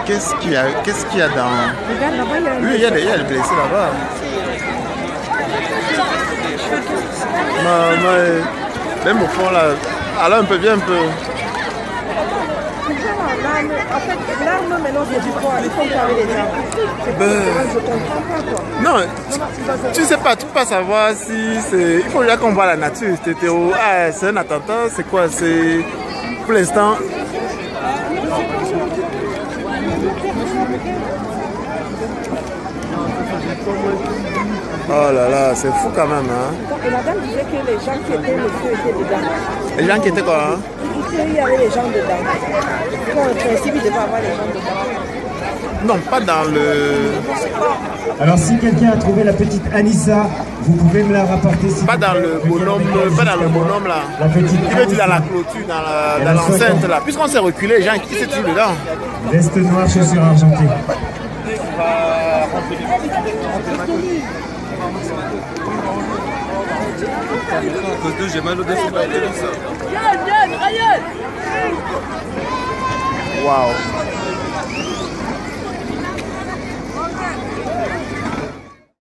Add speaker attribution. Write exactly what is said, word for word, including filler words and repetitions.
Speaker 1: qu'est-ce qu'il y a, qu'est-ce qu'il y a dans...
Speaker 2: Regarde là-bas, il y a un...
Speaker 1: Oui, il y a des, il y a des blessés là-bas. Non, non, même au fond là, alors un peu, bien un peu.
Speaker 2: En fait, l'arme maintenant c'est du poids, il faut parler les armes. Ben... Je comprends pas quoi.
Speaker 1: Non, tu sais pas, tu peux pas savoir si c'est... Il faut déjà qu'on voit la nature. C'était au... Ah, c'est un attentat, c'est quoi? C'est... Pour l'instant... Oh là là, c'est fou quand même, hein.
Speaker 2: Et la dame disait que les gens qui étaient le feu étaient dedans.
Speaker 1: Les gens qui étaient quoi, hein?
Speaker 2: Il y avait les gens dedans. Dans le principe, il devait avoir les gens dedans.
Speaker 1: Non, pas dans le...
Speaker 3: Alors si quelqu'un a trouvé la petite Anissa, vous pouvez me la rapporter. Si
Speaker 1: pas dans le bonhomme, pas dans le bonhomme là.
Speaker 3: La petite
Speaker 1: il veut dire dans la clôture, dans l'enceinte la, là. Puisqu'on s'est reculé, les gens qui étaient tous dedans.
Speaker 3: Veste noire, chaussures argentées.
Speaker 4: À cause d'eux, j'ai mal au dessus de la télé, ça.
Speaker 1: Waouh.